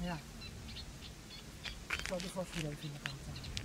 Ja. Ik zal de vast weer even in de gaten houden.